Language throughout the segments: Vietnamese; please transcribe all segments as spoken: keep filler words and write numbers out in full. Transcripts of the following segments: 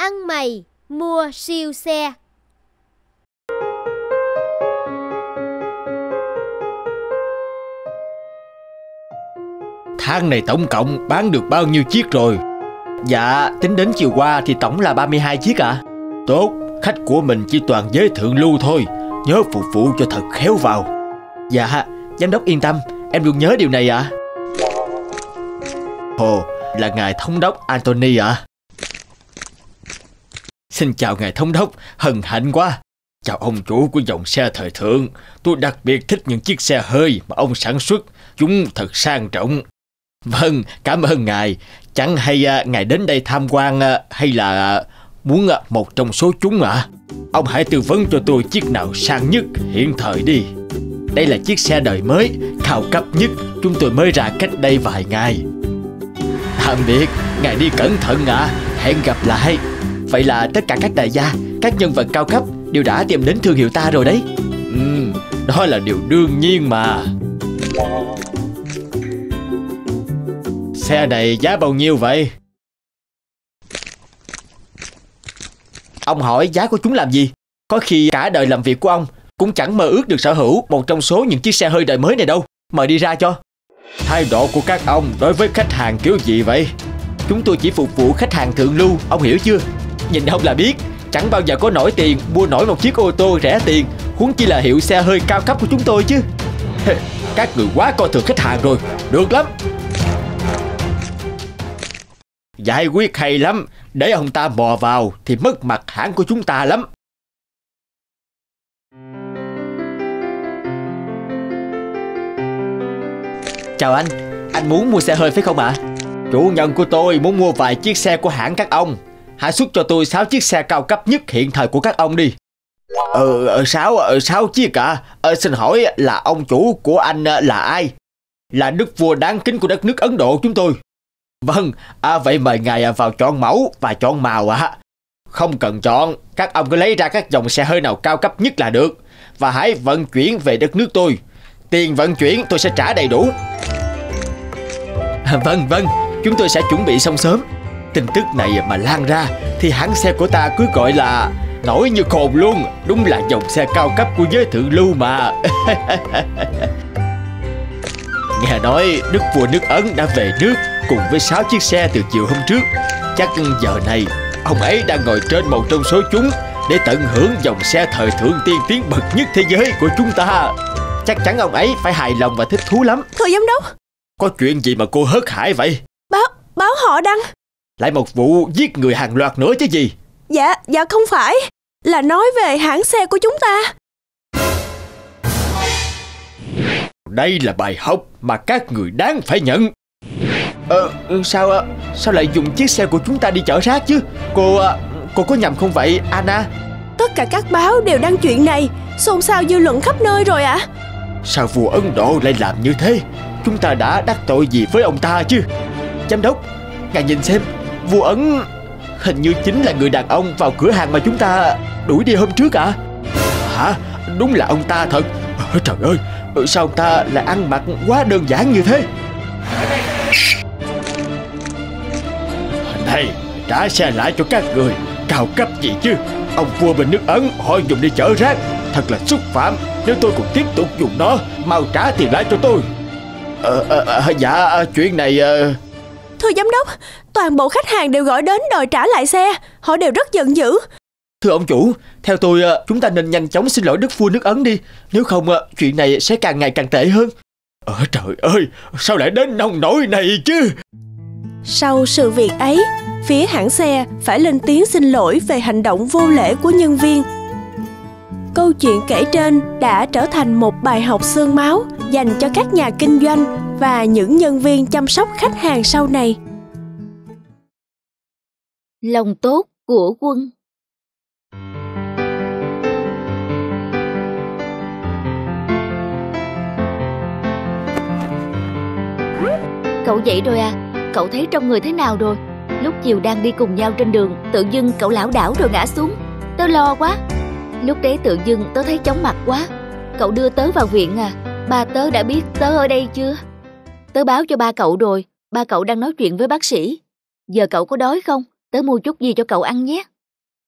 ăn mày mua siêu xe. Tháng này tổng cộng bán được bao nhiêu chiếc rồi? Dạ, tính đến chiều qua thì tổng là ba mươi hai chiếc ạ. À? Tốt, khách của mình chỉ toàn giới thượng lưu thôi, nhớ phục vụ cho thật khéo vào. Dạ, giám đốc yên tâm, em luôn nhớ điều này ạ. À? Ồ, là ngài thống đốc Anthony ạ. À? Xin chào ngài thống đốc, hân hạnh quá. Chào ông chủ của dòng xe thời thượng. Tôi đặc biệt thích những chiếc xe hơi mà ông sản xuất, chúng thật sang trọng. Vâng, cảm ơn ngài. Chẳng hay uh, ngài đến đây tham quan uh, hay là uh, muốn uh, một trong số chúng ạ? À? Ông hãy tư vấn cho tôi chiếc nào sang nhất hiện thời đi. Đây là chiếc xe đời mới, cao cấp nhất, chúng tôi mới ra cách đây vài ngày. Tạm biệt, ngài đi cẩn thận ạ. À. Hẹn gặp lại. Vậy là tất cả các đại gia, các nhân vật cao cấp đều đã tìm đến thương hiệu ta rồi đấy. Ừ, đó là điều đương nhiên mà. Xe này giá bao nhiêu vậy? Ông hỏi giá của chúng làm gì? Có khi cả đời làm việc của ông cũng chẳng mơ ước được sở hữu một trong số những chiếc xe hơi đời mới này đâu. Mời đi ra cho. Thái độ của các ông đối với khách hàng kiểu gì vậy? Chúng tôi chỉ phục vụ khách hàng thượng lưu, ông hiểu chưa? Nhìn ông là biết, chẳng bao giờ có nổi tiền mua nổi một chiếc ô tô rẻ tiền, huống chi là hiệu xe hơi cao cấp của chúng tôi chứ. Các người quá coi thường khách hàng rồi. Được lắm. Giải quyết hay lắm. Để ông ta mò vào thì mất mặt hãng của chúng ta lắm. Chào anh, anh muốn mua xe hơi phải không ạ? À? Chủ nhân của tôi muốn mua vài chiếc xe của hãng các ông. Hãy xuất cho tôi sáu chiếc xe cao cấp nhất hiện thời của các ông đi. Ờ, ờ sáu, ờ, sáu chiếc à? Ờ, xin hỏi là ông chủ của anh là ai? Là đức vua đáng kính của đất nước Ấn Độ chúng tôi. Vâng, à, vậy mời ngài vào chọn mẫu và chọn màu ạ. À. Không cần chọn, các ông cứ lấy ra các dòng xe hơi nào cao cấp nhất là được. Và hãy vận chuyển về đất nước tôi. Tiền vận chuyển tôi sẽ trả đầy đủ. À, vâng, vâng, chúng tôi sẽ chuẩn bị xong sớm. Tin tức này mà lan ra thì hãng xe của ta cứ gọi là nổi như cồn luôn. Đúng là dòng xe cao cấp của giới thượng lưu mà. Nghe nói đức vua nước Ấn đã về nước cùng với sáu chiếc xe từ chiều hôm trước. Chắc giờ này ông ấy đang ngồi trên một trong số chúng để tận hưởng dòng xe thời thượng tiên tiến bậc nhất thế giới của chúng ta. Chắc chắn ông ấy phải hài lòng và thích thú lắm. Thưa giám đốc. Có chuyện gì mà cô hớt hải vậy? Báo, báo họ đăng. Lại một vụ giết người hàng loạt nữa chứ gì? Dạ, dạ không phải. Là nói về hãng xe của chúng ta. Đây là bài học mà các người đáng phải nhận. Ờ, sao Sao lại dùng chiếc xe của chúng ta đi chở rác chứ? Cô Cô có nhầm không vậy Anna? Tất cả các báo đều đăng chuyện này, xôn xao dư luận khắp nơi rồi ạ. À? Sao vua Ấn Độ lại làm như thế? Chúng ta đã đắc tội gì với ông ta chứ? Giám đốc, ngài nhìn xem, vua Ấn hình như chính là người đàn ông vào cửa hàng mà chúng ta đuổi đi hôm trước ạ. À? Hả? Đúng là ông ta thật. Trời ơi, sao ông ta lại ăn mặc quá đơn giản như thế? Này, trả xe lại cho các người. Cao cấp gì chứ? Ông vua bên nước Ấn họ dùng đi chở rác. Thật là xúc phạm. Nếu tôi còn tiếp tục dùng nó, mau trả tiền lại cho tôi. Ờ, ờ dạ, chuyện này... Uh... Thưa giám đốc, toàn bộ khách hàng đều gọi đến đòi trả lại xe. Họ đều rất giận dữ. Thưa ông chủ, theo tôi chúng ta nên nhanh chóng xin lỗi đức vua nước Ấn đi. Nếu không chuyện này sẽ càng ngày càng tệ hơn. Ờ trời ơi, sao lại đến nông nỗi này chứ? Sau sự việc ấy, phía hãng xe phải lên tiếng xin lỗi về hành động vô lễ của nhân viên. Câu chuyện kể trên đã trở thành một bài học xương máu dành cho các nhà kinh doanh và những nhân viên chăm sóc khách hàng sau này. Lòng tốt của quân. Cậu dậy rồi à? Cậu thấy trong người thế nào rồi? Lúc chiều đang đi cùng nhau trên đường, tự dưng cậu lảo đảo rồi ngã xuống. Tớ lo quá. Lúc đấy tự dưng tớ thấy chóng mặt quá. Cậu đưa tớ vào viện à? Ba tớ đã biết tớ ở đây chưa? Tớ báo cho ba cậu rồi. Ba cậu đang nói chuyện với bác sĩ. Giờ cậu có đói không? Tớ mua chút gì cho cậu ăn nhé.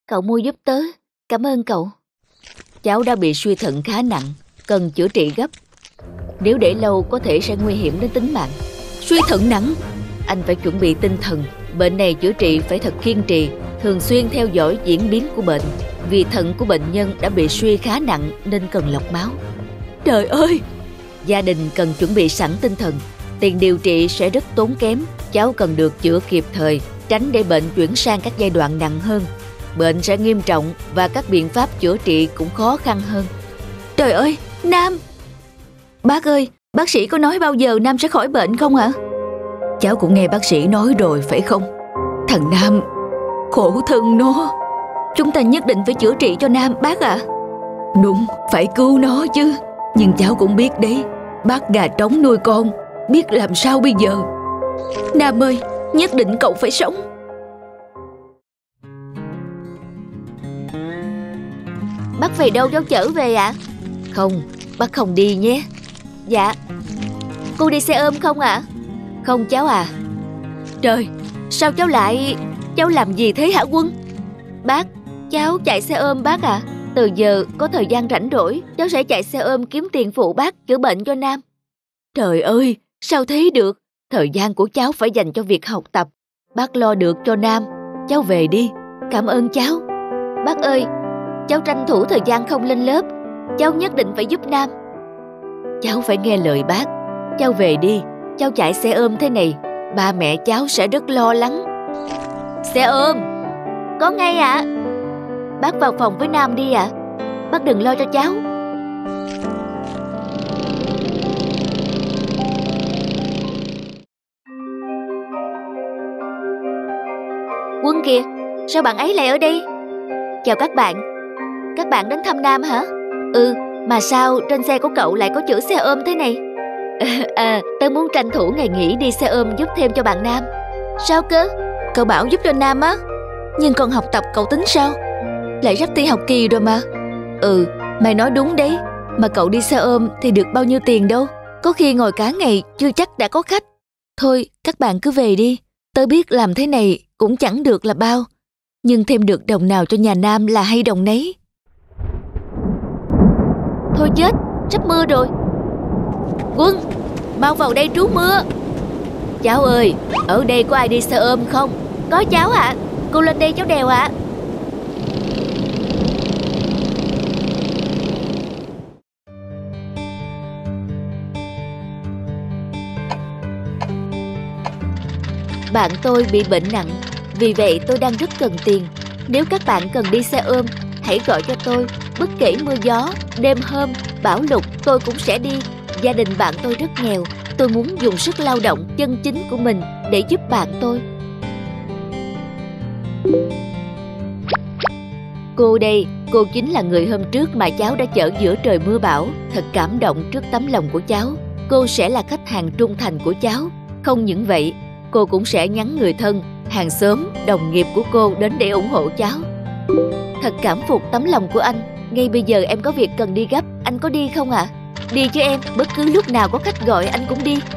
Cậu mua giúp tớ. Cảm ơn cậu. Cháu đã bị suy thận khá nặng, cần chữa trị gấp. Nếu để lâu có thể sẽ nguy hiểm đến tính mạng. Suy thận nặng? Anh phải chuẩn bị tinh thần. Bệnh này chữa trị phải thật kiên trì, thường xuyên theo dõi diễn biến của bệnh. Vì thận của bệnh nhân đã bị suy khá nặng nên cần lọc máu. Trời ơi! Gia đình cần chuẩn bị sẵn tinh thần. Tiền điều trị sẽ rất tốn kém. Cháu cần được chữa kịp thời, tránh để bệnh chuyển sang các giai đoạn nặng hơn. Bệnh sẽ nghiêm trọng và các biện pháp chữa trị cũng khó khăn hơn. Trời ơi, Nam! Bác ơi, bác sĩ có nói bao giờ Nam sẽ khỏi bệnh không hả? Cháu cũng nghe bác sĩ nói rồi phải không? Thằng Nam, khổ thân nó. Chúng ta nhất định phải chữa trị cho Nam bác ạ. À? Đúng, phải cứu nó chứ. Nhưng cháu cũng biết đấy, bác gà trống nuôi con, biết làm sao bây giờ. Nam ơi, nhất định cậu phải sống. Bác về đâu cháu chở về ạ? À? Không, bác không đi nhé. Dạ. Cô đi xe ôm không ạ? À? Không cháu à. Trời, sao cháu lại... Cháu làm gì thế hả Quân? Bác, cháu chạy xe ôm bác ạ. À? Từ giờ có thời gian rảnh rỗi, cháu sẽ chạy xe ôm kiếm tiền phụ bác chữa bệnh cho Nam. Trời ơi, sao thế được? Thời gian của cháu phải dành cho việc học tập. Bác lo được cho Nam. Cháu về đi. Cảm ơn cháu. Bác ơi, cháu tranh thủ thời gian không lên lớp. Cháu nhất định phải giúp Nam. Cháu phải nghe lời bác. Cháu về đi. Cháu chạy xe ôm thế này, ba mẹ cháu sẽ rất lo lắng. Xe ôm? Có ngay ạ. À? Bác vào phòng với Nam đi ạ. À? Bác đừng lo cho cháu. Quân kìa, sao bạn ấy lại ở đây? Chào các bạn. Các bạn đến thăm Nam hả? Ừ, mà sao trên xe của cậu lại có chữ xe ôm thế này? À, tớ muốn tranh thủ ngày nghỉ đi xe ôm giúp thêm cho bạn Nam. Sao cơ? Cậu bảo giúp cho Nam á. Nhưng còn học tập cậu tính sao? Lại sắp thi học kỳ rồi mà. Ừ, mày nói đúng đấy. Mà cậu đi xe ôm thì được bao nhiêu tiền đâu. Có khi ngồi cả ngày chưa chắc đã có khách. Thôi các bạn cứ về đi. Tớ biết làm thế này cũng chẳng được là bao. Nhưng thêm được đồng nào cho nhà Nam là hay đồng nấy. Thôi chết, sắp mưa rồi. Quân, mau vào đây trú mưa. Cháu ơi, ở đây có ai đi xe ôm không? Có cháu ạ. À. Cô lên đây cháu đèo ạ. À. Bạn tôi bị bệnh nặng, vì vậy tôi đang rất cần tiền. Nếu các bạn cần đi xe ôm, hãy gọi cho tôi. Bất kể mưa gió, đêm hôm, bão lụt, tôi cũng sẽ đi. Gia đình bạn tôi rất nghèo. Tôi muốn dùng sức lao động chân chính của mình để giúp bạn tôi. Cô đây, cô chính là người hôm trước mà cháu đã chở giữa trời mưa bão. Thật cảm động trước tấm lòng của cháu. Cô sẽ là khách hàng trung thành của cháu. Không những vậy, cô cũng sẽ nhắn người thân, hàng xóm, đồng nghiệp của cô đến để ủng hộ cháu. Thật cảm phục tấm lòng của anh. Ngay bây giờ em có việc cần đi gấp, anh có đi không ạ? À? Đi chứ em, bất cứ lúc nào có khách gọi anh cũng đi.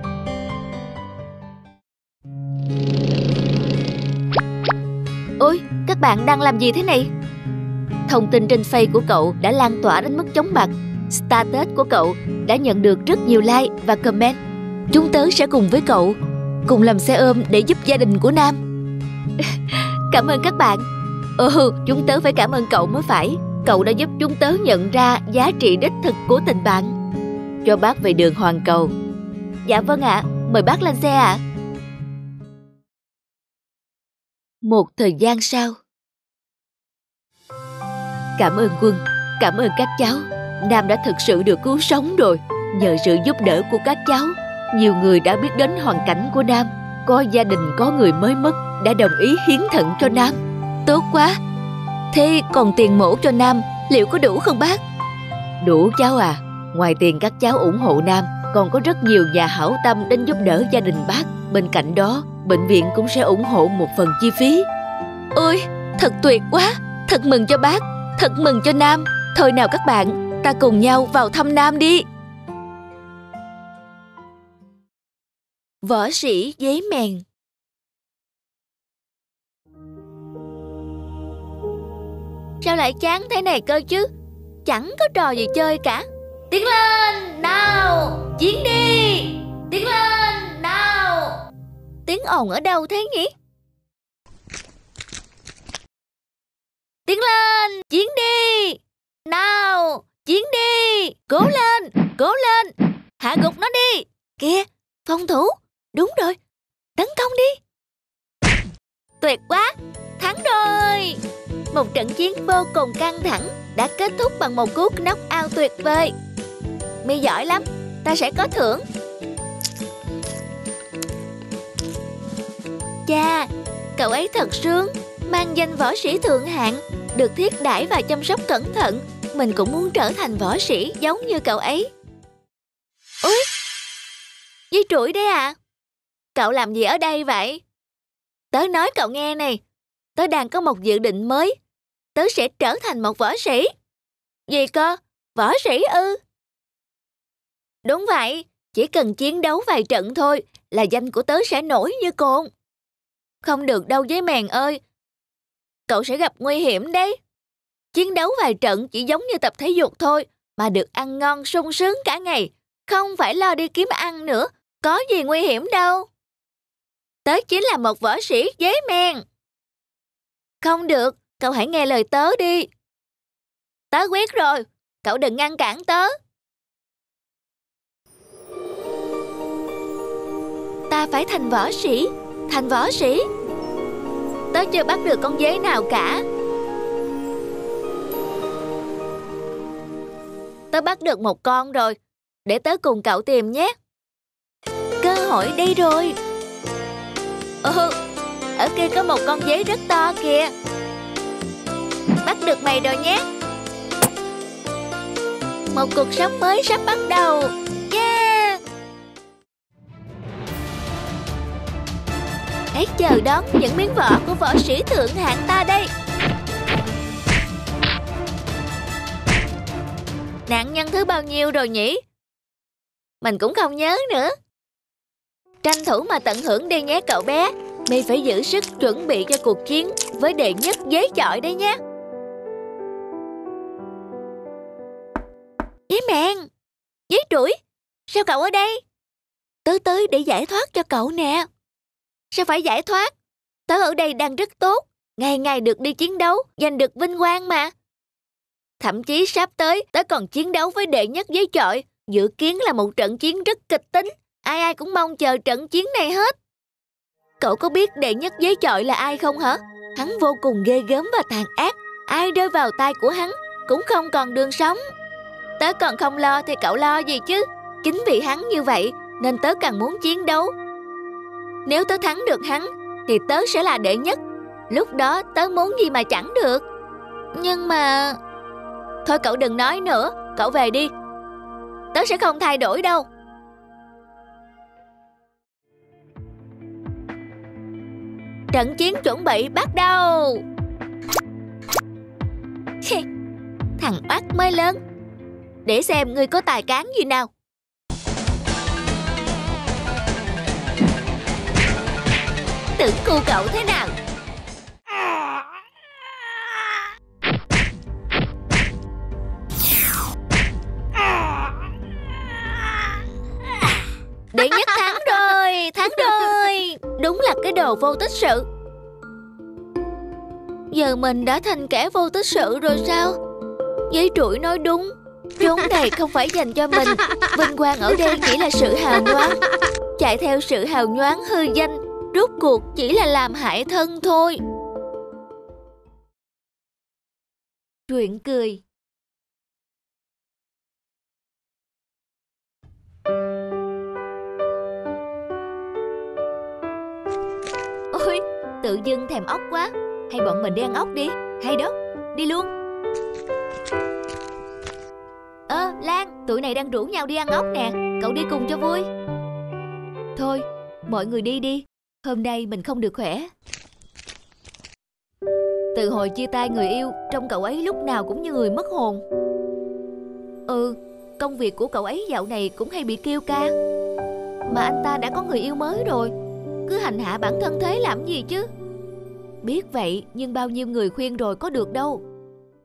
Ôi, các bạn đang làm gì thế này? Thông tin trên Face của cậu đã lan tỏa đến mức chóng mặt. Status của cậu đã nhận được rất nhiều like và comment. Chúng tớ sẽ cùng với cậu cùng làm xe ôm để giúp gia đình của Nam. Cảm ơn các bạn. Ừ, chúng tớ phải cảm ơn cậu mới phải. Cậu đã giúp chúng tớ nhận ra giá trị đích thực của tình bạn. Cho bác về đường Hoàng Cầu. Dạ vâng ạ, à, mời bác lên xe ạ. À. Một thời gian sau. Cảm ơn Quân, cảm ơn các cháu. Nam đã thực sự được cứu sống rồi. Nhờ sự giúp đỡ của các cháu, nhiều người đã biết đến hoàn cảnh của Nam. Có gia đình có người mới mất đã đồng ý hiến thận cho Nam. Tốt quá. Thế còn tiền mổ cho Nam liệu có đủ không bác? Đủ cháu à. Ngoài tiền các cháu ủng hộ Nam, còn có rất nhiều nhà hảo tâm đến giúp đỡ gia đình bác. Bên cạnh đó, bệnh viện cũng sẽ ủng hộ một phần chi phí. Ôi, thật tuyệt quá. Thật mừng cho bác, thật mừng cho Nam. Thôi nào các bạn, ta cùng nhau vào thăm Nam đi. Võ sĩ giấy mèn. Sao lại chán thế này cơ chứ? Chẳng có trò gì chơi cả. Tiến lên, nào, chiến đi. Tiến lên, nào. Tiếng ồn ở đâu thế nhỉ? Tiến lên, chiến đi. Nào, chiến đi. Cố lên, cố lên. Hạ gục nó đi. Kìa, phòng thủ. Đúng rồi, tấn công đi. Tuyệt quá, thắng rồi. Một trận chiến vô cùng căng thẳng đã kết thúc bằng một cú knock out tuyệt vời. Mi giỏi lắm, ta sẽ có thưởng. Chà, cậu ấy thật sướng, mang danh võ sĩ thượng hạng, được thiết đãi và chăm sóc cẩn thận. Mình cũng muốn trở thành võ sĩ giống như cậu ấy. Úi, dây trụi đấy à? Cậu làm gì ở đây vậy? Tớ nói cậu nghe này, tớ đang có một dự định mới. Tớ sẽ trở thành một võ sĩ. Gì cơ? Võ sĩ ư? Đúng vậy, chỉ cần chiến đấu vài trận thôi là danh của tớ sẽ nổi như cồn. Không được đâu giấy mèn ơi. Cậu sẽ gặp nguy hiểm đấy. Chiến đấu vài trận chỉ giống như tập thể dục thôi, mà được ăn ngon sung sướng cả ngày. Không phải lo đi kiếm ăn nữa, có gì nguy hiểm đâu. Tớ chính là một võ sĩ giấy mèn. Không được, cậu hãy nghe lời tớ đi. Tớ quyết rồi, cậu đừng ngăn cản tớ. Ta phải thành võ sĩ, thành võ sĩ. Tớ chưa bắt được con dế nào cả. Tớ bắt được một con rồi, để tớ cùng cậu tìm nhé. Cơ hội đây rồi. Ừ, ở kia có một con dế rất to kìa. Bắt được mày rồi nhé. Một cuộc sống mới sắp bắt đầu. Yeah. Hãy chờ đón những miếng vỏ của võ sĩ thượng hạng ta đây. Nạn nhân thứ bao nhiêu rồi nhỉ? Mình cũng không nhớ nữa. Tranh thủ mà tận hưởng đi nhé cậu bé. Mi phải giữ sức chuẩn bị cho cuộc chiến với đệ nhất giấy chọi đấy nhé. Giấy mèn, giấy trũi, sao cậu ở đây? Tớ tới để giải thoát cho cậu nè. Sao phải giải thoát? Tớ ở đây đang rất tốt, ngày ngày được đi chiến đấu, giành được vinh quang mà. Thậm chí sắp tới tớ còn chiến đấu với đệ nhất giấy chọi. Dự kiến là một trận chiến rất kịch tính. Ai ai cũng mong chờ trận chiến này hết. Cậu có biết đệ nhất giấy chọi là ai không hả? Hắn vô cùng ghê gớm và tàn ác. Ai rơi vào tay của hắn cũng không còn đường sống. Tớ còn không lo thì cậu lo gì chứ? Chính vì hắn như vậy nên tớ càng muốn chiến đấu. Nếu tớ thắng được hắn thì tớ sẽ là đệ nhất. Lúc đó tớ muốn gì mà chẳng được. Nhưng mà... Thôi cậu đừng nói nữa, cậu về đi. Tớ sẽ không thay đổi đâu. Trận chiến chuẩn bị bắt đầu. Thằng oát mới lớn. Để xem ngươi có tài cán gì nào. Tưởng cu cậu thế nào? Đệ nhất thắng rồi, thắng rồi. Đúng là cái đồ vô tích sự. Giờ mình đã thành kẻ vô tích sự rồi sao? Giấy trũi nói đúng. Chốn này không phải dành cho mình. Vinh quang ở đây chỉ là sự hào nhoáng. Chạy theo sự hào nhoáng hư danh, rốt cuộc chỉ là làm hại thân thôi. Truyện cười. Ôi, tự dưng thèm ốc quá. Hay bọn mình đi ăn ốc đi. Hay đó, đi luôn. Ơ, Lan, tụi này đang rủ nhau đi ăn ốc nè. Cậu đi cùng cho vui. Thôi, mọi người đi đi. Hôm nay mình không được khỏe. Từ hồi chia tay người yêu, trông cậu ấy lúc nào cũng như người mất hồn. Ừ, công việc của cậu ấy dạo này cũng hay bị kêu ca. Mà anh ta đã có người yêu mới rồi. Cứ hành hạ bản thân thế làm gì chứ? Biết vậy nhưng bao nhiêu người khuyên rồi có được đâu.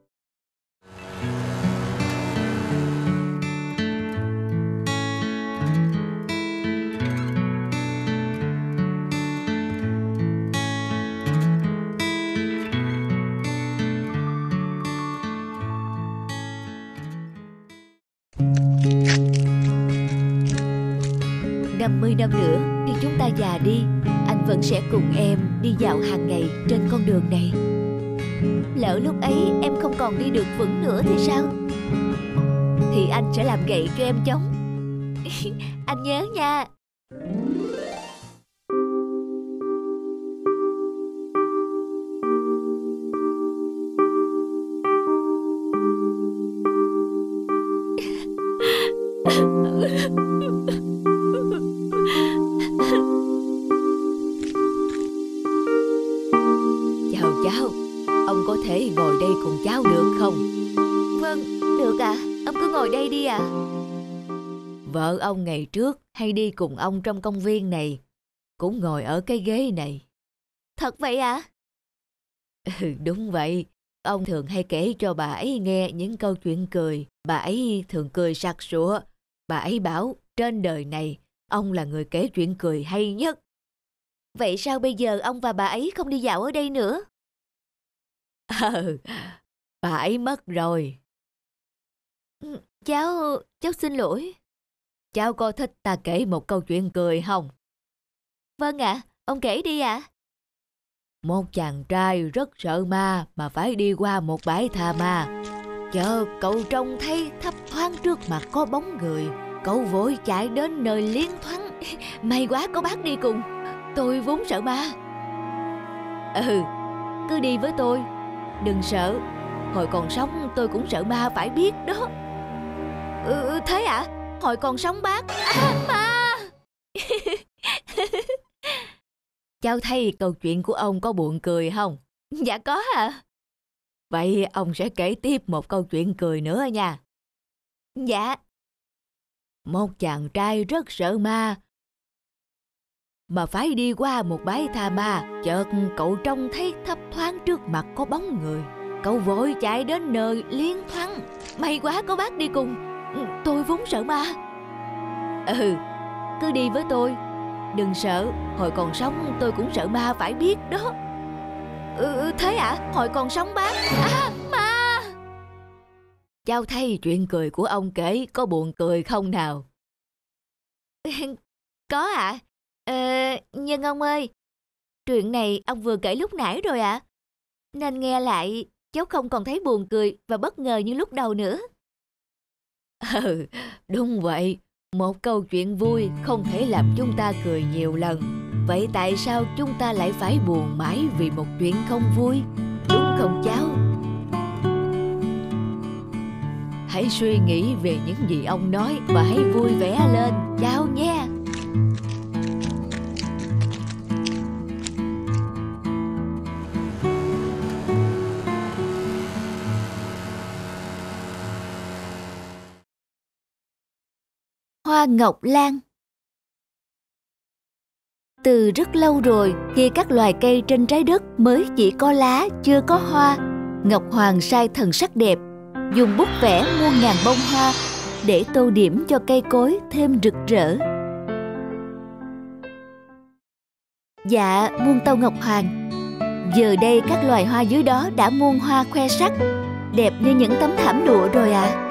năm mươi năm nữa, khi chúng ta già đi, anh vẫn sẽ cùng em đi dạo hàng ngày trên con đường này. Lỡ lúc ấy em không còn đi được vững nữa thì sao? Thì anh sẽ làm gậy cho em chống. Anh nhớ nha. Chào cháu, ông có thể ngồi đây cùng cháu được không? Vâng, được ạ, à. Ông cứ ngồi đây đi ạ. À. Vợ ông ngày trước hay đi cùng ông trong công viên này, cũng ngồi ở cái ghế này. Thật vậy ạ? À? Ừ, đúng vậy. Ông thường hay kể cho bà ấy nghe những câu chuyện cười. Bà ấy thường cười sặc sụa. Bà ấy bảo trên đời này ông là người kể chuyện cười hay nhất. Vậy sao bây giờ ông và bà ấy không đi dạo ở đây nữa? Ừ, bà ấy mất rồi. Cháu, cháu xin lỗi. Cháu có thích ta kể một câu chuyện cười không? Vâng ạ, à, ông kể đi ạ. À. Một chàng trai rất sợ ma mà phải đi qua một bãi tha ma. Chợt cậu trông thấy thấp thoáng trước mặt có bóng người. Cậu vội chạy đến nơi liến thoáng. May quá có bác đi cùng. Tôi vốn sợ ma. Ừ, cứ đi với tôi. Đừng sợ. Hồi còn sống tôi cũng sợ ma phải biết đó. Ừ, thế ạ? À? Hồi còn sống bác. À, ma. Cháu thấy câu chuyện của ông có buồn cười không? Dạ có ạ. À? Vậy ông sẽ kể tiếp một câu chuyện cười nữa nha. Dạ. Một chàng trai rất sợ ma mà phải đi qua một bãi tha ma. Chợt cậu trông thấy thấp thoáng trước mặt có bóng người. Cậu vội chạy đến nơi liến thoáng. May quá có bác đi cùng. Tôi vốn sợ ma. Ừ, cứ đi với tôi. Đừng sợ. Hồi còn sống tôi cũng sợ ma phải biết đó. Ừ, thế ạ? À? Hồi còn sống bác. À, ma. Cháu thấy chuyện cười của ông kể có buồn cười không nào? Có ạ. À? Ờ, nhưng ông ơi, chuyện này ông vừa kể lúc nãy rồi ạ. À? Nên nghe lại, cháu không còn thấy buồn cười và bất ngờ như lúc đầu nữa. Ừ, đúng vậy. Một câu chuyện vui không thể làm chúng ta cười nhiều lần. Vậy tại sao chúng ta lại phải buồn mãi vì một chuyện không vui? Đúng không cháu? Hãy suy nghĩ về những gì ông nói và hãy vui vẻ lên cháu nhé. Hoa ngọc lan. Từ rất lâu rồi, khi các loài cây trên trái đất mới chỉ có lá, chưa có hoa, Ngọc Hoàng sai thần sắc đẹp, dùng bút vẽ muôn ngàn bông hoa để tô điểm cho cây cối thêm rực rỡ. Dạ, muôn tâu Ngọc Hoàng. Giờ đây các loài hoa dưới đó đã muôn hoa khoe sắc, đẹp như những tấm thảm lụa rồi ạ. À.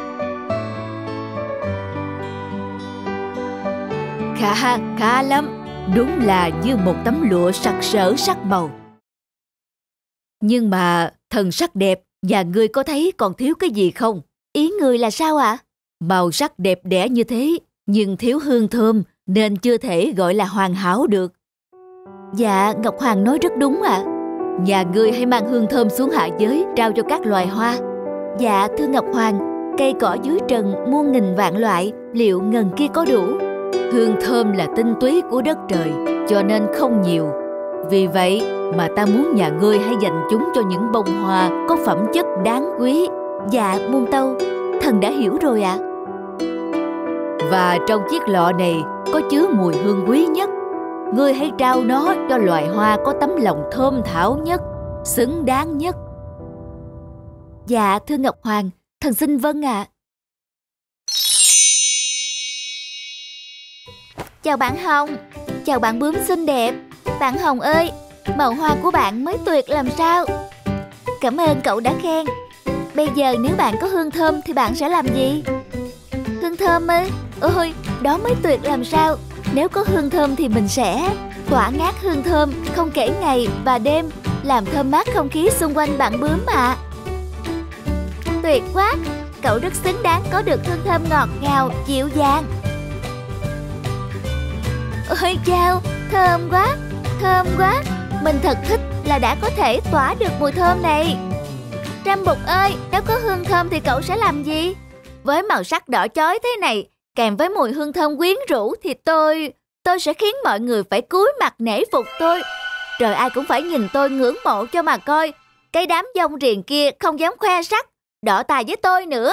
Khá, khá lắm. Đúng là như một tấm lụa sặc sỡ sắc màu. Nhưng mà thần sắc đẹp và ngươi có thấy còn thiếu cái gì không? Ý người là sao ạ? À? Màu sắc đẹp đẽ như thế nhưng thiếu hương thơm nên chưa thể gọi là hoàn hảo được. Dạ, Ngọc Hoàng nói rất đúng ạ. À. Nhà ngươi hãy mang hương thơm xuống hạ giới trao cho các loài hoa. Dạ, thưa Ngọc Hoàng, cây cỏ dưới trần muôn nghìn vạn loại, liệu ngần kia có đủ? Hương thơm là tinh túy của đất trời, cho nên không nhiều. Vì vậy mà ta muốn nhà ngươi hãy dành chúng cho những bông hoa có phẩm chất đáng quý. Dạ, muôn tâu, thần đã hiểu rồi ạ. À. Và trong chiếc lọ này có chứa mùi hương quý nhất. Ngươi hãy trao nó cho loài hoa có tấm lòng thơm thảo nhất, xứng đáng nhất. Dạ, thưa Ngọc Hoàng, thần xin vâng ạ. À. Chào bạn Hồng. Chào bạn bướm xinh đẹp. Bạn Hồng ơi, màu hoa của bạn mới tuyệt làm sao. Cảm ơn cậu đã khen. Bây giờ nếu bạn có hương thơm thì bạn sẽ làm gì? Hương thơm ư? Ôi, đó mới tuyệt làm sao. Nếu có hương thơm thì mình sẽ tỏa ngát hương thơm không kể ngày và đêm, làm thơm mát không khí xung quanh bạn bướm ạ. Tuyệt quá, cậu rất xứng đáng có được hương thơm ngọt ngào, dịu dàng. Ôi chao, thơm quá, thơm quá. Mình thật thích là đã có thể tỏa được mùi thơm này. Trăm Bụt ơi, nếu có hương thơm thì cậu sẽ làm gì? Với màu sắc đỏ chói thế này, kèm với mùi hương thơm quyến rũ thì tôi... Tôi sẽ khiến mọi người phải cúi mặt nể phục tôi. Rồi ai cũng phải nhìn tôi ngưỡng mộ cho mà coi. Cái đám dông riền kia không dám khoe sắc, đỏ tài với tôi nữa.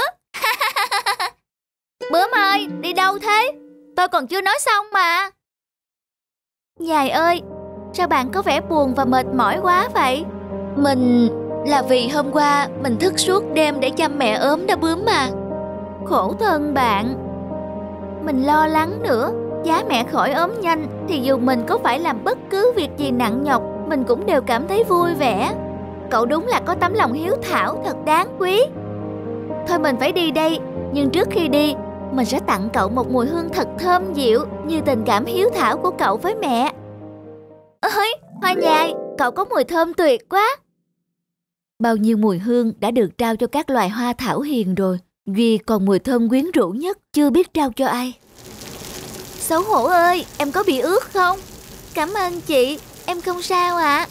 Bướm ơi, đi đâu thế? Tôi còn chưa nói xong mà. Nhài ơi, sao bạn có vẻ buồn và mệt mỏi quá vậy? Mình... là vì hôm qua mình thức suốt đêm để chăm mẹ ốm đó Bướm mà. Khổ thân bạn. Mình lo lắng nữa. Giá mẹ khỏi ốm nhanh thì dù mình có phải làm bất cứ việc gì nặng nhọc, mình cũng đều cảm thấy vui vẻ. Cậu đúng là có tấm lòng hiếu thảo thật đáng quý. Thôi mình phải đi đây, nhưng trước khi đi, mình sẽ tặng cậu một mùi hương thật thơm dịu như tình cảm hiếu thảo của cậu với mẹ. Ôi, Hoa Nhài, cậu có mùi thơm tuyệt quá. Bao nhiêu mùi hương đã được trao cho các loài hoa thảo hiền rồi, duy còn mùi thơm quyến rũ nhất chưa biết trao cho ai. Xấu hổ ơi, em có bị ướt không? Cảm ơn chị, em không sao ạ. À?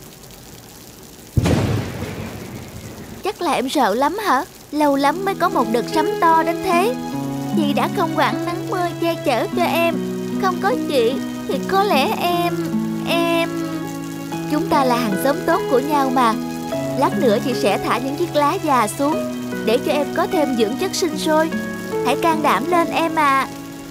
Chắc là em sợ lắm hả? Lâu lắm mới có một đợt sấm to đến thế. Chị đã không quản nắng mưa che chở cho em. Không có chị thì có lẽ em... Em... Chúng ta là hàng xóm tốt của nhau mà. Lát nữa chị sẽ thả những chiếc lá già xuống để cho em có thêm dưỡng chất sinh sôi. Hãy can đảm lên em à.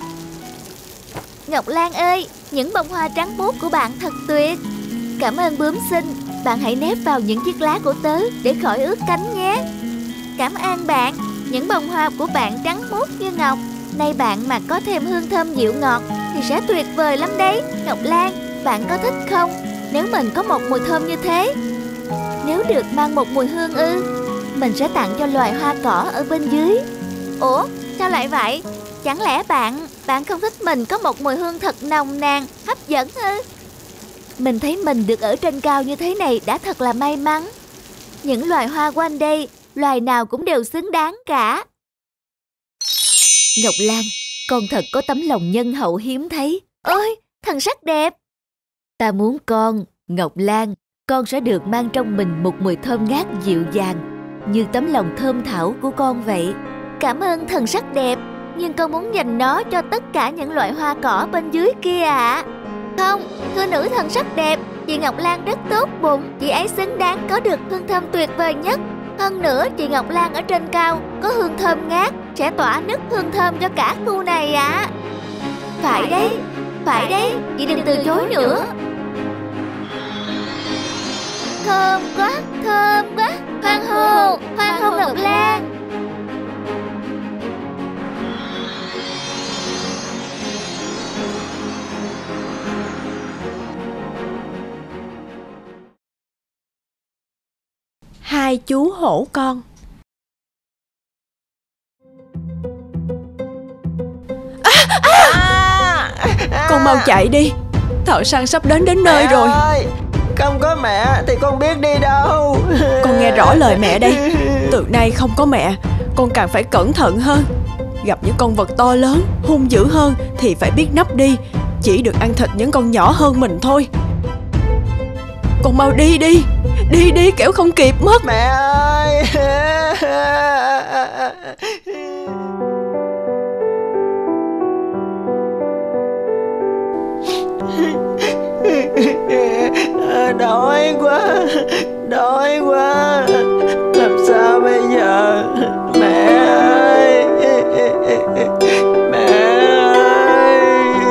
Ngọc Lan ơi, những bông hoa trắng muốt của bạn thật tuyệt. Cảm ơn Bướm xinh. Bạn hãy nép vào những chiếc lá của tớ để khỏi ướt cánh nhé. Cảm ơn bạn. Những bông hoa của bạn trắng muốt như ngọc. Nay bạn mà có thêm hương thơm dịu ngọt thì sẽ tuyệt vời lắm đấy. Ngọc Lan, bạn có thích không? Nếu mình có một mùi thơm như thế. Nếu được mang một mùi hương ư? Mình sẽ tặng cho loài hoa cỏ ở bên dưới. Ủa, sao lại vậy? Chẳng lẽ bạn, bạn không thích mình có một mùi hương thật nồng nàn, hấp dẫn ư? Mình thấy mình được ở trên cao như thế này đã thật là may mắn. Những loài hoa quanh đây, loài nào cũng đều xứng đáng cả. Ngọc Lan, con thật có tấm lòng nhân hậu hiếm thấy. Ôi, thần sắc đẹp. Ta muốn con, Ngọc Lan, con sẽ được mang trong mình một mùi thơm ngát dịu dàng, như tấm lòng thơm thảo của con vậy. Cảm ơn thần sắc đẹp, nhưng con muốn dành nó cho tất cả những loại hoa cỏ bên dưới kia ạ. À. Không, thưa nữ thần sắc đẹp, chị Ngọc Lan rất tốt bụng, chị ấy xứng đáng có được hương thơm tuyệt vời nhất. Hơn nữa, chị Ngọc Lan ở trên cao có hương thơm ngát, sẽ tỏa nức hương thơm cho cả khu này ạ. À. Phải đấy, phải đấy, chị đừng từ chối nữa. Thơm quá, thơm quá, hoan hô, hoan hô Ngọc Lan. Hai chú hổ con. À, à, à, con mau chạy đi, thợ săn sắp đến đến nơi mẹ rồi. Ơi, không có mẹ thì con biết đi đâu. Con nghe rõ lời mẹ đây. Từ nay không có mẹ, con càng phải cẩn thận hơn. Gặp những con vật to lớn, hung dữ hơn thì phải biết nấp đi, chỉ được ăn thịt những con nhỏ hơn mình thôi. Con mau đi đi, đi đi kẻo không kịp mất. Mẹ ơi. Đói quá, đói quá. Làm sao bây giờ? Mẹ ơi, mẹ ơi.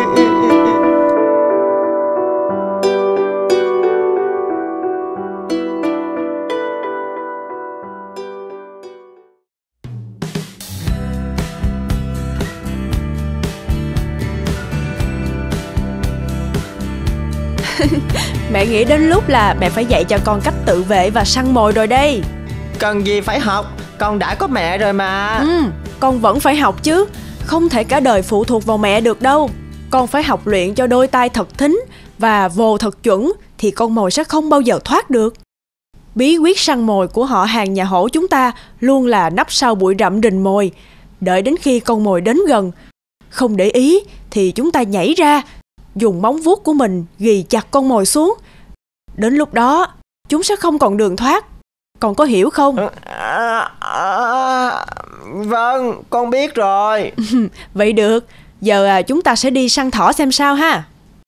Mẹ nghĩ đến lúc là mẹ phải dạy cho con cách tự vệ và săn mồi rồi đây. Cần gì phải học, con đã có mẹ rồi mà. Ừ, con vẫn phải học chứ, không thể cả đời phụ thuộc vào mẹ được đâu. Con phải học luyện cho đôi tai thật thính và vồ thật chuẩn thì con mồi sẽ không bao giờ thoát được. Bí quyết săn mồi của họ hàng nhà hổ chúng ta luôn là nấp sau bụi rậm rình mồi, đợi đến khi con mồi đến gần. Không để ý thì chúng ta nhảy ra, dùng móng vuốt của mình ghì chặt con mồi xuống. Đến lúc đó, chúng sẽ không còn đường thoát. Con có hiểu không? À, à, vâng, con biết rồi. Vậy được, giờ à, chúng ta sẽ đi săn thỏ xem sao ha.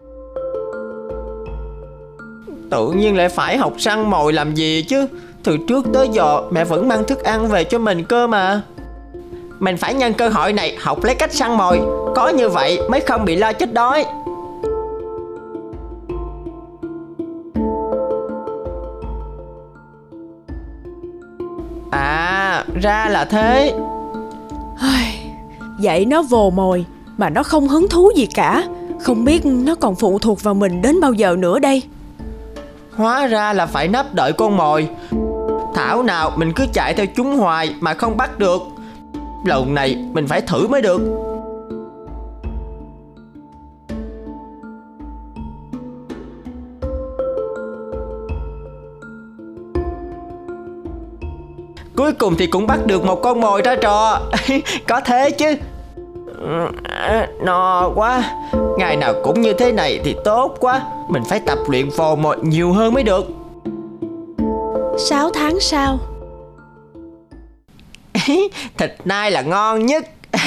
Tự nhiên lại phải học săn mồi làm gì chứ? Từ trước tới giờ mẹ vẫn mang thức ăn về cho mình cơ mà. Mình phải nhân cơ hội này học lấy cách săn mồi. Có như vậy mới không bị lo chết đói. À, ra là thế. Vậy nó vồ mồi mà nó không hứng thú gì cả. Không biết nó còn phụ thuộc vào mình đến bao giờ nữa đây. Hóa ra là phải nấp đợi con mồi. Thảo nào mình cứ chạy theo chúng hoài mà không bắt được. Lần này mình phải thử mới được. Cuối cùng thì cũng bắt được một con mồi ra trò. Có thế chứ. No quá. Ngày nào cũng như thế này thì tốt quá. Mình phải tập luyện vồ mồi nhiều hơn mới được. Sáu tháng sau. Thịt nai là ngon nhất.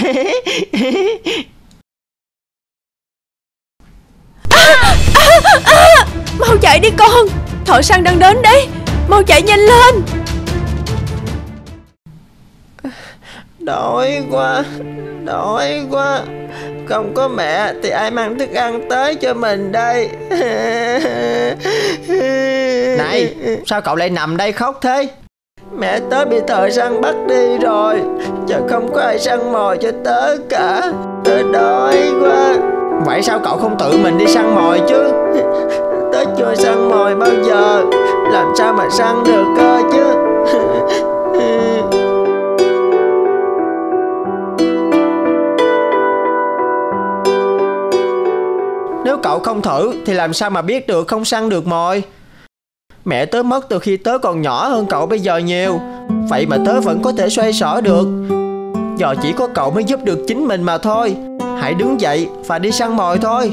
À, à, à, mau chạy đi con. Thợ săn đang đến đấy. Mau chạy nhanh lên. Đói quá. Đói quá. Không có mẹ thì ai mang thức ăn tới cho mình đây. Này, sao cậu lại nằm đây khóc thế? Mẹ tớ bị thợ săn bắt đi rồi. Giờ không có ai săn mồi cho tớ cả. Tớ đói quá. Vậy sao cậu không tự mình đi săn mồi chứ? Tớ chưa săn mồi bao giờ. Làm sao mà săn được cơ chứ? Nếu cậu không thử thì làm sao mà biết được không săn được mồi? Mẹ tớ mất từ khi tớ còn nhỏ hơn cậu bây giờ nhiều. Vậy mà tớ vẫn có thể xoay sở được. Giờ chỉ có cậu mới giúp được chính mình mà thôi. Hãy đứng dậy và đi săn mồi thôi.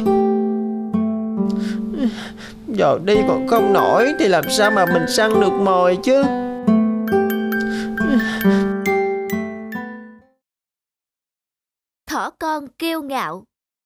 Giờ đi còn không nổi thì làm sao mà mình săn được mồi chứ? Thỏ con kiêu ngạo.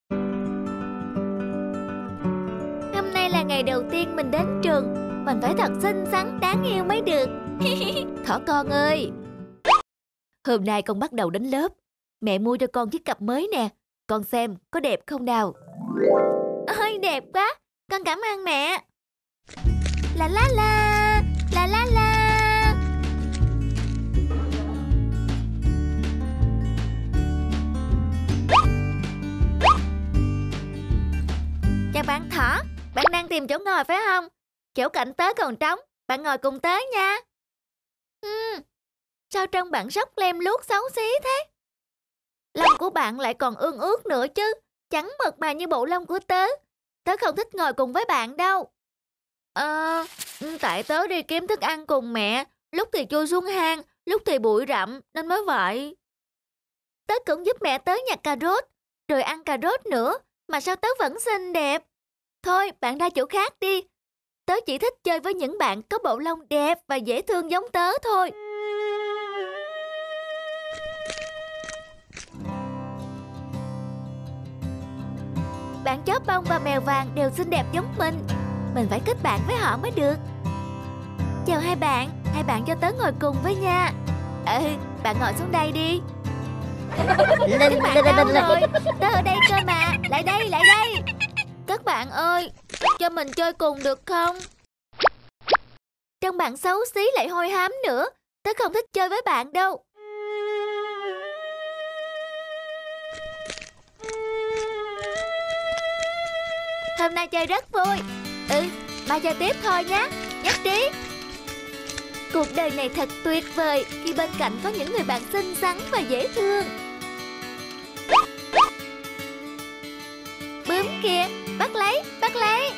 Hôm nay là ngày đầu tiên mình đến trường. Mình phải thật xinh xắn đáng yêu mới được. Thỏ con ơi, hôm nay con bắt đầu đến lớp. Mẹ mua cho con chiếc cặp mới nè. Con xem có đẹp không nào? Ôi đẹp quá. Con cảm ơn mẹ. La la la. La la la. Chào bạn Thỏ. Bạn đang tìm chỗ ngồi phải không? Chỗ cạnh tớ còn trống. Bạn ngồi cùng tớ nha. Ừ. Sao trông bạn sóc lem luốc xấu xí thế? Lông của bạn lại còn ương ướt nữa chứ. Trắng mượt mà như bộ lông của tớ. Tớ không thích ngồi cùng với bạn đâu. Ờ, tại tớ đi kiếm thức ăn cùng mẹ. Lúc thì chui xuống hang, lúc thì bụi rậm nên mới vậy. Tớ cũng giúp mẹ tớ nhặt cà rốt, rồi ăn cà rốt nữa. Mà sao tớ vẫn xinh đẹp? Thôi bạn ra chỗ khác đi. Tớ chỉ thích chơi với những bạn có bộ lông đẹp và dễ thương giống tớ thôi. Bạn chó bông và mèo vàng đều xinh đẹp giống mình. Mình phải kết bạn với họ mới được. Chào hai bạn. Hai bạn cho tớ ngồi cùng với nha. Ừ, bạn ngồi xuống đây đi. Các bạn đâu rồi? Tớ ở đây cơ mà. Lại đây, lại đây. Các bạn ơi, cho mình chơi cùng được không? Trông bạn xấu xí lại hôi hám nữa. Tớ không thích chơi với bạn đâu. Hôm nay chơi rất vui. Ừ, ba chơi tiếp thôi nhé. Nhắc đi. Cuộc đời này thật tuyệt vời khi bên cạnh có những người bạn xinh xắn và dễ thương. Bữa kìa. Bắt lấy, bắt lấy.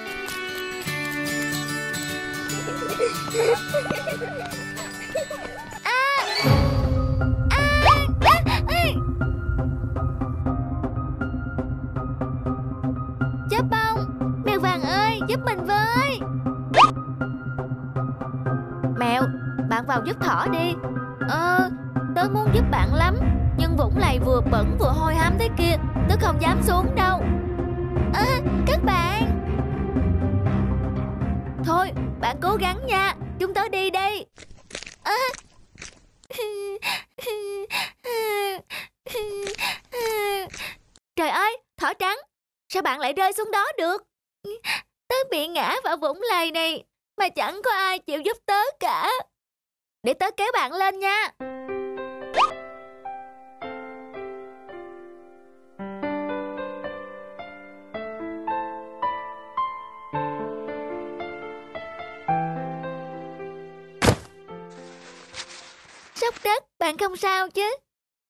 À, à, à, à. Chớp bông, mèo vàng ơi, giúp mình với. Mèo, bạn vào giúp thỏ đi. Ờ, tớ muốn giúp bạn lắm, nhưng vũng lầy vừa bẩn vừa hôi hám thế kia, tớ không dám xuống đâu. À, các bạn. Thôi, bạn cố gắng nha, chúng tớ đi đây. À. Trời ơi, thỏ trắng, sao bạn lại rơi xuống đó được? Tớ bị ngã vào vũng lầy này mà chẳng có ai chịu giúp tớ cả. Để tớ kéo bạn lên nha. Sốc đất, bạn không sao chứ?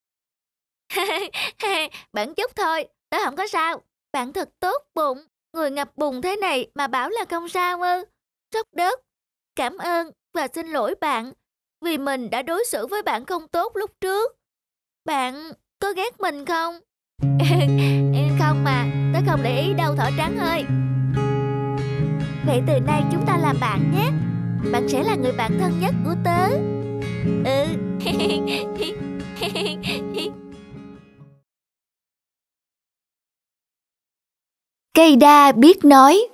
Bạn chút thôi, tớ không có sao. Bạn thật tốt bụng. Người ngập bùn thế này mà bảo là không sao ư? Sốc đất, cảm ơn và xin lỗi bạn vì mình đã đối xử với bạn không tốt lúc trước. Bạn có ghét mình không? Không mà, tớ không để ý đâu thỏ trắng ơi. Vậy từ nay chúng ta làm bạn nhé. Bạn sẽ là người bạn thân nhất của tớ. Ừ. Cây đa biết nói.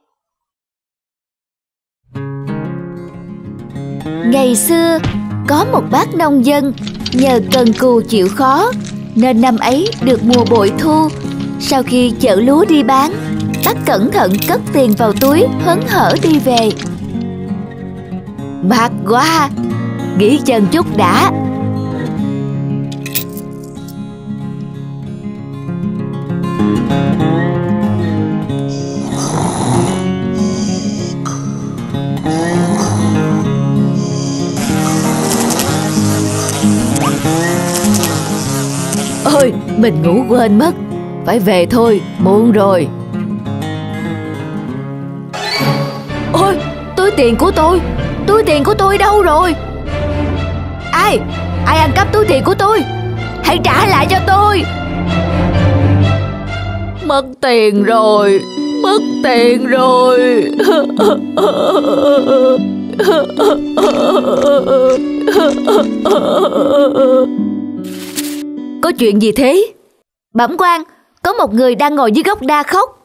Ngày xưa, có một bác nông dân nhờ cần cù chịu khó nên năm ấy được mùa bội thu. Sau khi chở lúa đi bán, bác cẩn thận cất tiền vào túi, hớn hở đi về. Mệt quá, nghỉ chân chút đã. Ôi, mình ngủ quên mất. Phải về thôi, muộn rồi. Ôi, túi tiền của tôi. Túi tiền của tôi đâu rồi? Ai? Ai ăn cắp túi tiền của tôi? Hãy trả lại cho tôi. Mất tiền rồi. Mất tiền rồi. Có chuyện gì thế? Bẩm quan, có một người đang ngồi dưới gốc đa khóc.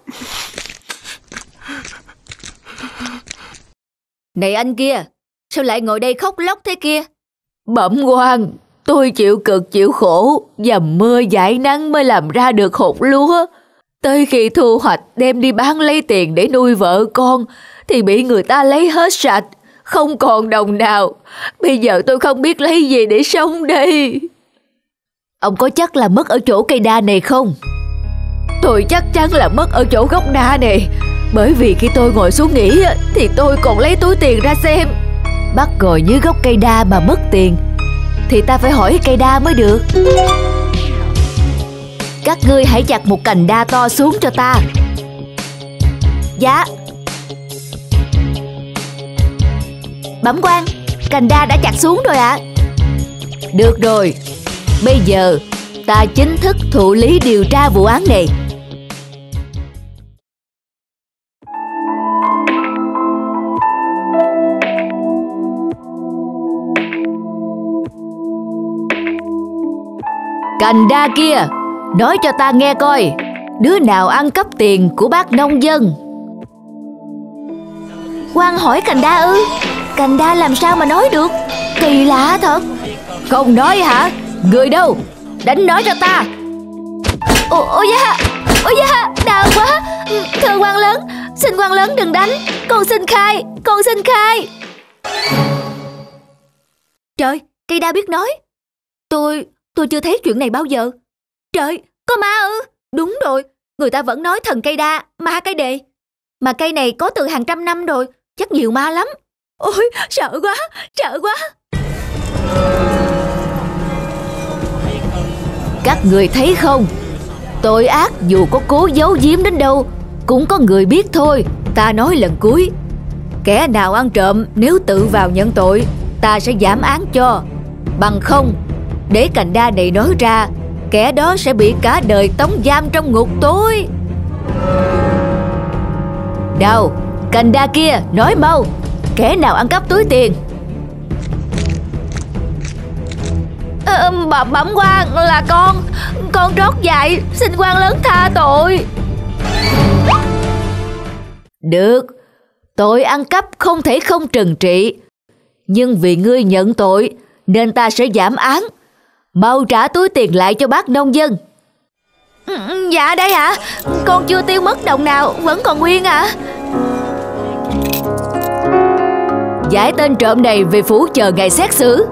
Này anh kia, sao lại ngồi đây khóc lóc thế kia? Bẩm quan, tôi chịu cực chịu khổ, dầm mưa dãi nắng mới làm ra được hột lúa. Tới khi thu hoạch đem đi bán lấy tiền để nuôi vợ con thì bị người ta lấy hết sạch, không còn đồng nào. Bây giờ tôi không biết lấy gì để sống đây. Ông có chắc là mất ở chỗ cây đa này không? Tôi chắc chắn là mất ở chỗ gốc đa này. Bởi vì khi tôi ngồi xuống nghỉ thì tôi còn lấy túi tiền ra xem. Bắt ngồi dưới gốc cây đa mà mất tiền thì ta phải hỏi cây đa mới được. Các ngươi hãy chặt một cành đa to xuống cho ta. Dạ. Bẩm quan, cành đa đã chặt xuống rồi ạ. Được rồi, bây giờ ta chính thức thụ lý điều tra vụ án này. Cành đa kia, nói cho ta nghe coi, đứa nào ăn cắp tiền của bác nông dân? Quan hỏi cành đa ư? Cành đa làm sao mà nói được? Kỳ lạ thật. Không nói hả? Người đâu? Đánh nói cho ta. Ồ, ôi da, ôi da, đau quá. Thưa quan lớn, xin quan lớn đừng đánh. Con xin khai, con xin khai. Trời, cây đa biết nói. Tôi, tôi chưa thấy chuyện này bao giờ. Trời, có ma ư? Đúng rồi, người ta vẫn nói thần cây đa, ma cây đề. Mà cây này có từ hàng trăm năm rồi, chắc nhiều ma lắm. Ôi, sợ quá, sợ quá. Các người thấy không? tội ác dù có cố giấu giếm đến đâu cũng có người biết thôi. Ta nói lần cuối, kẻ nào ăn trộm nếu tự vào nhận tội, ta sẽ giảm án cho. Bằng không, để cành đa này nói ra, kẻ đó sẽ bị cả đời tống giam trong ngục tối. Đâu, cành đa kia, nói mau, kẻ nào ăn cắp túi tiền? Ờ, bẩm bẩm quan, là con Con trót dại, xin quan lớn tha tội. Được, tội ăn cắp không thể không trừng trị, nhưng vì ngươi nhận tội nên ta sẽ giảm án. Mau trả túi tiền lại cho bác nông dân. Dạ đây ạ, con chưa tiêu mất đồng nào, vẫn còn nguyên ạ. Giải tên trộm này về phủ chờ ngày xét xử.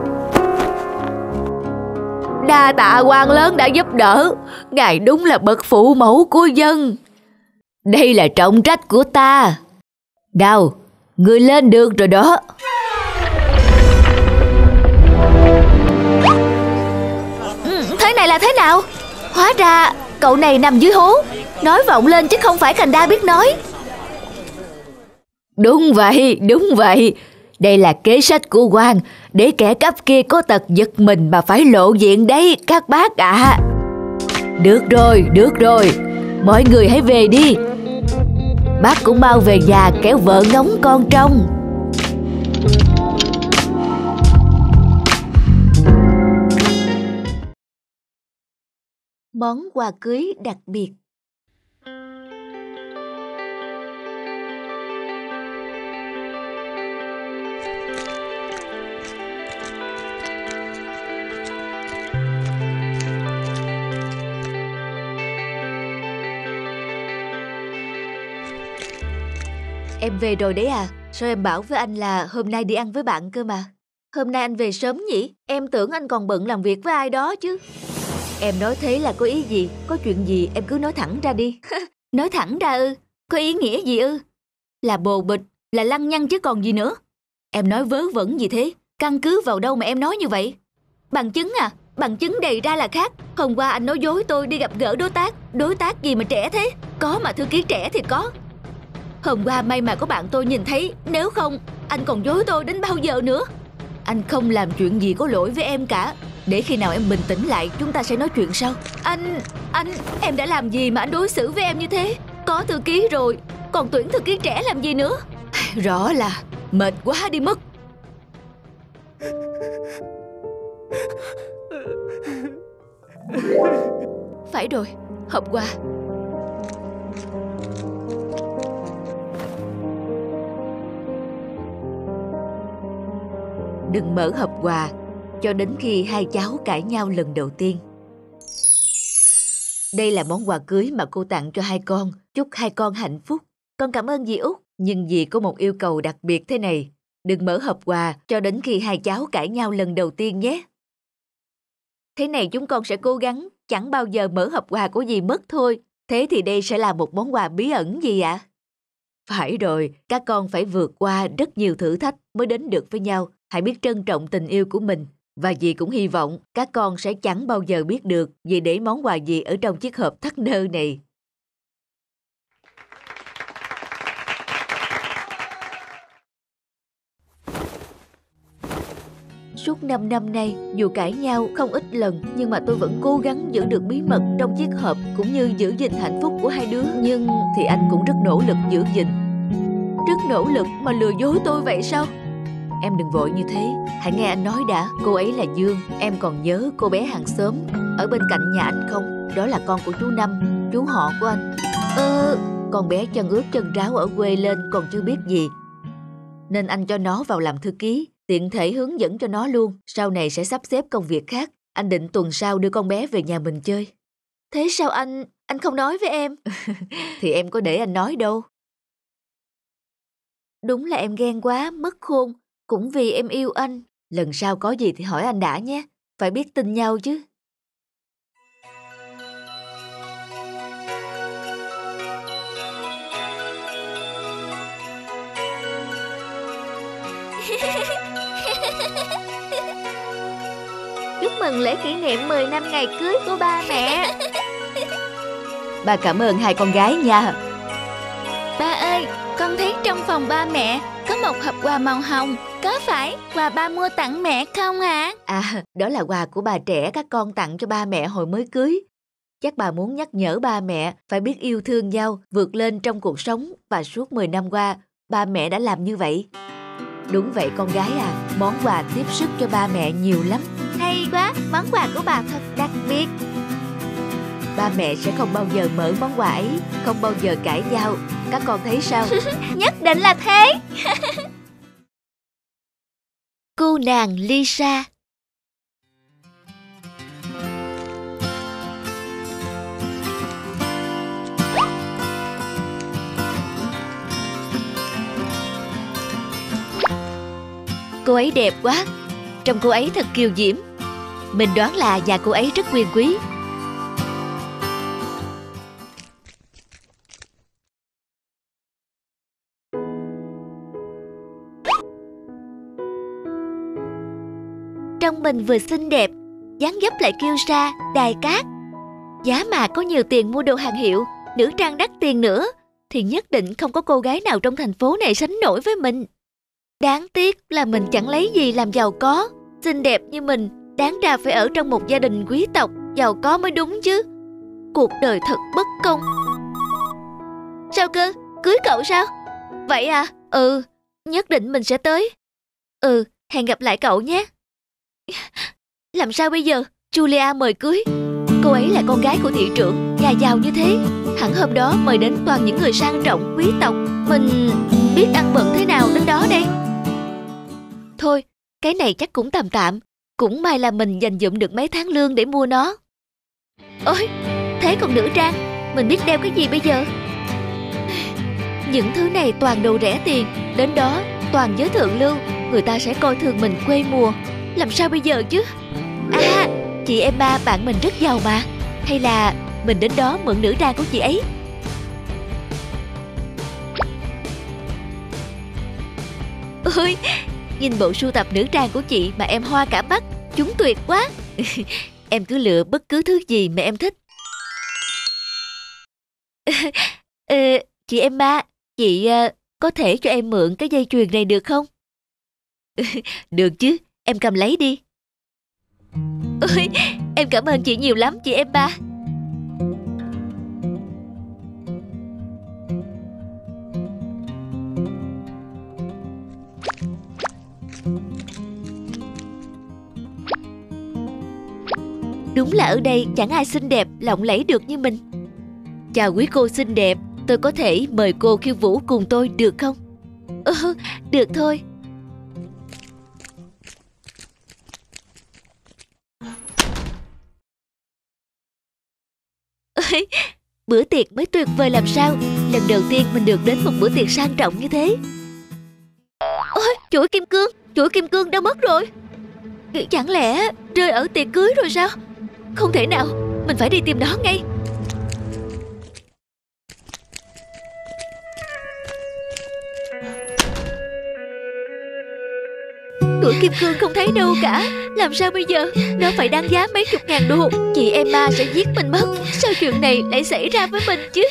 Đa tạ quan lớn đã giúp đỡ, ngài đúng là bậc phụ mẫu của dân. Đây là trọng trách của ta. Nào, ngươi lên được rồi đó. Thế này là thế nào? Hóa ra cậu này nằm dưới hố, nói vọng lên chứ không phải Cành Đa biết nói. Đúng vậy, đúng vậy. Đây là kế sách của quan, để kẻ cắp kia có tật giật mình mà phải lộ diện đấy các bác ạ. À. Được rồi, được rồi, mọi người hãy về đi. Bác cũng mau về nhà kéo vợ ngóng con trông. Món quà cưới đặc biệt. Em về rồi đấy à? Sao em bảo với anh là hôm nay đi ăn với bạn cơ mà? Hôm nay anh về sớm nhỉ? Em tưởng anh còn bận làm việc với ai đó chứ. Em nói thế là có ý gì? Có chuyện gì em cứ nói thẳng ra đi. Nói thẳng ra ư? Có ý nghĩa gì ư? Là bồ bịch, là lăng nhăng chứ còn gì nữa. Em nói vớ vẩn gì thế? Căn cứ vào đâu mà em nói như vậy? Bằng chứng à? Bằng chứng đầy ra là khác. Hôm qua anh nói dối tôi đi gặp gỡ đối tác. Đối tác gì mà trẻ thế? Có mà thư ký trẻ thì có. Hôm qua may mà có bạn tôi nhìn thấy, nếu không anh còn dối tôi đến bao giờ nữa. Anh không làm chuyện gì có lỗi với em cả. Để khi nào em bình tĩnh lại chúng ta sẽ nói chuyện sau. Anh, anh, em đã làm gì mà anh đối xử với em như thế? Có thư ký rồi, còn tuyển thư ký trẻ làm gì nữa? Rõ là mệt quá đi mất. Phải rồi, hộp quà. Đừng mở hộp quà cho đến khi hai cháu cãi nhau lần đầu tiên. Đây là món quà cưới mà cô tặng cho hai con. Chúc hai con hạnh phúc. Con cảm ơn dì Út. Nhưng dì có một yêu cầu đặc biệt thế này. Đừng mở hộp quà cho đến khi hai cháu cãi nhau lần đầu tiên nhé. Thế này chúng con sẽ cố gắng chẳng bao giờ mở hộp quà của dì mất thôi. Thế thì đây sẽ là một món quà bí ẩn gì ạ? Phải rồi, các con phải vượt qua rất nhiều thử thách mới đến được với nhau. Hãy biết trân trọng tình yêu của mình. Và dì cũng hy vọng các con sẽ chẳng bao giờ biết được dì để món quà gì ở trong chiếc hộp thắt nơ này. Suốt năm năm nay, dù cãi nhau không ít lần, nhưng mà tôi vẫn cố gắng giữ được bí mật trong chiếc hộp cũng như giữ gìn hạnh phúc của hai đứa. Nhưng thì anh cũng rất nỗ lực giữ gìn. Rất nỗ lực mà lừa dối tôi vậy sao? Em đừng vội như thế, hãy nghe anh nói đã. Cô ấy là Dương, em còn nhớ cô bé hàng xóm ở bên cạnh nhà anh không? Đó là con của chú Năm, chú họ của anh. Ơ, con bé chân ướt chân ráo ở quê lên còn chưa biết gì. Nên anh cho nó vào làm thư ký, tiện thể hướng dẫn cho nó luôn. Sau này sẽ sắp xếp công việc khác. Anh định tuần sau đưa con bé về nhà mình chơi. Thế sao anh, anh không nói với em? Thì em có để anh nói đâu. Đúng là em ghen quá, mất khôn. Cũng vì em yêu anh. Lần sau có gì thì hỏi anh đã nhé. Phải biết tin nhau chứ. Chúc mừng lễ kỷ niệm mười năm ngày cưới của ba mẹ. ba cảm ơn hai con gái nha. Ba ơi, con thấy trong phòng ba mẹ có một hộp quà màu hồng. Có phải quà ba mua tặng mẹ không ạ? À, đó là quà của bà trẻ các con tặng cho ba mẹ hồi mới cưới. Chắc bà muốn nhắc nhở ba mẹ phải biết yêu thương nhau, vượt lên trong cuộc sống. Và suốt mười năm qua, ba mẹ đã làm như vậy. Đúng vậy con gái à, món quà tiếp sức cho ba mẹ nhiều lắm. Hay quá, món quà của bà thật đặc biệt. Ba mẹ sẽ không bao giờ mở món quà ấy, không bao giờ cãi nhau. Các con thấy sao? Nhất định là thế. Cô nàng Lisa. Cô ấy đẹp quá, trông cô ấy thật kiều diễm. Mình đoán là nhà cô ấy rất quyền quý. Trông mình vừa xinh đẹp, dáng dấp lại kiêu sa, đài cát. Giá mà có nhiều tiền mua đồ hàng hiệu, nữ trang đắt tiền nữa, thì nhất định không có cô gái nào trong thành phố này sánh nổi với mình. Đáng tiếc là mình chẳng lấy gì làm giàu có. Xinh đẹp như mình đáng ra phải ở trong một gia đình quý tộc giàu có mới đúng chứ. Cuộc đời thật bất công. Sao cơ? Cưới cậu sao? Vậy à? Ừ, nhất định mình sẽ tới. Ừ, hẹn gặp lại cậu nhé. Làm sao bây giờ? Julia mời cưới. Cô ấy là con gái của thị trưởng, nhà giàu như thế. Hẳn hôm đó mời đến toàn những người sang trọng, quý tộc. Mình biết ăn bận thế nào đến đó đây. Thôi, cái này chắc cũng tạm tạm. Cũng may là mình dành dụm được mấy tháng lương để mua nó. Ôi, thế còn nữ trang, mình biết đeo cái gì bây giờ? Những thứ này toàn đồ rẻ tiền. Đến đó toàn giới thượng lưu, người ta sẽ coi thường mình quê mùa. Làm sao bây giờ chứ? À, chị Emma bạn mình rất giàu mà. Hay là mình đến đó mượn nữ trang của chị ấy? Ôi, nhìn bộ sưu tập nữ trang của chị mà em hoa cả mắt. Chúng tuyệt quá. Em cứ lựa bất cứ thứ gì mà em thích. ờ, Chị Emma, chị uh, có thể cho em mượn cái dây chuyền này được không? Được chứ, em cầm lấy đi. Ôi, em cảm ơn chị nhiều lắm chị Emma. Đúng là ở đây chẳng ai xinh đẹp, lộng lẫy được như mình. Chào quý cô xinh đẹp, tôi có thể mời cô khiêu vũ cùng tôi được không? Ừ, được thôi. Ôi, bữa tiệc mới tuyệt vời làm sao. Lần đầu tiên mình được đến một bữa tiệc sang trọng như thế. Ôi, chuỗi kim cương, chuỗi kim cương đâu mất rồi? Chẳng lẽ rơi ở tiệc cưới rồi sao? Không thể nào, mình phải đi tìm nó ngay. Chuỗi kim cương không thấy đâu cả. Làm sao bây giờ? Nó phải đáng giá mấy chục ngàn đô. Chị Emma sẽ giết mình mất. Sao chuyện này lại xảy ra với mình chứ?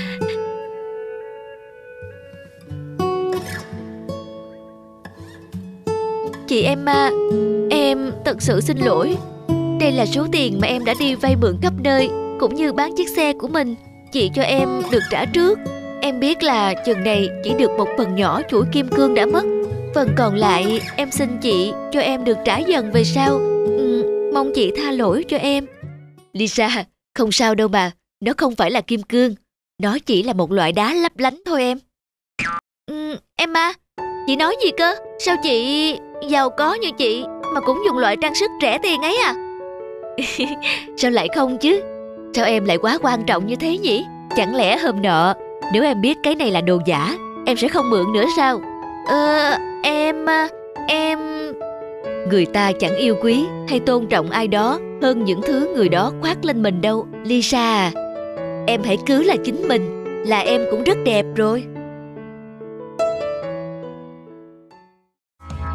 Chị Emma, em thật sự xin lỗi. Đây là số tiền mà em đã đi vay mượn khắp nơi, cũng như bán chiếc xe của mình. Chị cho em được trả trước. Em biết là chừng này chỉ được một phần nhỏ chuỗi kim cương đã mất. Phần còn lại em xin chị cho em được trả dần về sau. ừ, Mong chị tha lỗi cho em. Lisa, không sao đâu mà. Nó không phải là kim cương. Nó chỉ là một loại đá lấp lánh thôi em. ừ, Emma, chị nói gì cơ? Sao chị giàu có như chị mà cũng dùng loại trang sức rẻ tiền ấy à? Sao lại không chứ? Sao em lại quá quan trọng như thế nhỉ? Chẳng lẽ hôm nọ nếu em biết cái này là đồ giả, em sẽ không mượn nữa sao? Ờ, em... em... Người ta chẳng yêu quý hay tôn trọng ai đó hơn những thứ người đó khoác lên mình đâu. Lisa à, em hãy cứ là chính mình, là em cũng rất đẹp rồi.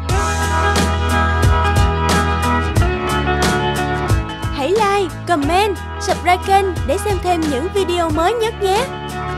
Hãy like, comment subscribe kênh để xem thêm những video mới nhất nhé.